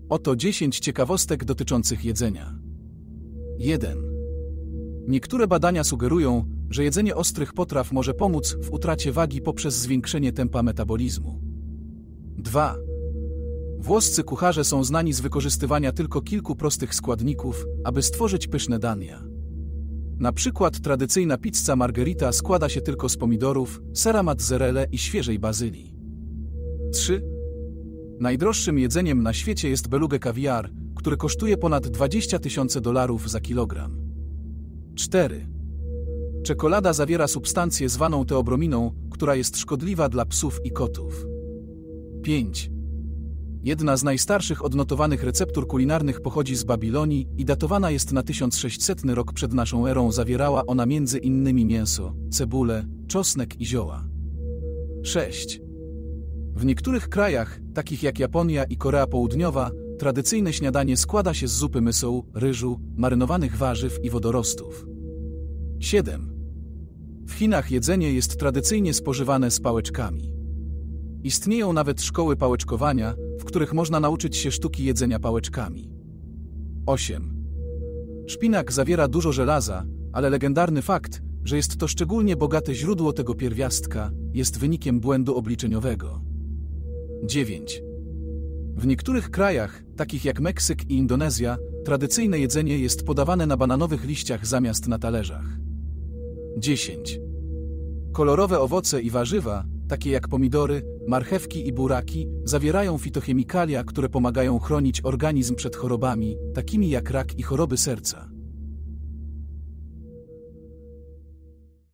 Oto 10 ciekawostek dotyczących jedzenia. 1. Niektóre badania sugerują, że jedzenie ostrych potraw może pomóc w utracie wagi poprzez zwiększenie tempa metabolizmu. 2. Włoscy kucharze są znani z wykorzystywania tylko kilku prostych składników, aby stworzyć pyszne dania. Na przykład tradycyjna pizza margherita składa się tylko z pomidorów, sera mozzarella i świeżej bazylii. 3. Najdroższym jedzeniem na świecie jest beluga kawiar, który kosztuje ponad $20,000 za kilogram. 4. Czekolada zawiera substancję zwaną teobrominą, która jest szkodliwa dla psów i kotów. 5. Jedna z najstarszych odnotowanych receptur kulinarnych pochodzi z Babilonii i datowana jest na 1600 rok przed naszą erą. Zawierała ona między innymi mięso, cebulę, czosnek i zioła. 6. W niektórych krajach, takich jak Japonia i Korea Południowa, tradycyjne śniadanie składa się z zupy mysłu, ryżu, marynowanych warzyw i wodorostów. 7. W Chinach jedzenie jest tradycyjnie spożywane z pałeczkami. Istnieją nawet szkoły pałeczkowania, w których można nauczyć się sztuki jedzenia pałeczkami. 8. Szpinak zawiera dużo żelaza, ale legendarny fakt, że jest to szczególnie bogate źródło tego pierwiastka, jest wynikiem błędu obliczeniowego. 9. W niektórych krajach, takich jak Meksyk i Indonezja, tradycyjne jedzenie jest podawane na bananowych liściach zamiast na talerzach. 10. Kolorowe owoce i warzywa, takie jak pomidory, marchewki i buraki, zawierają fitochemikalia, które pomagają chronić organizm przed chorobami, takimi jak rak i choroby serca.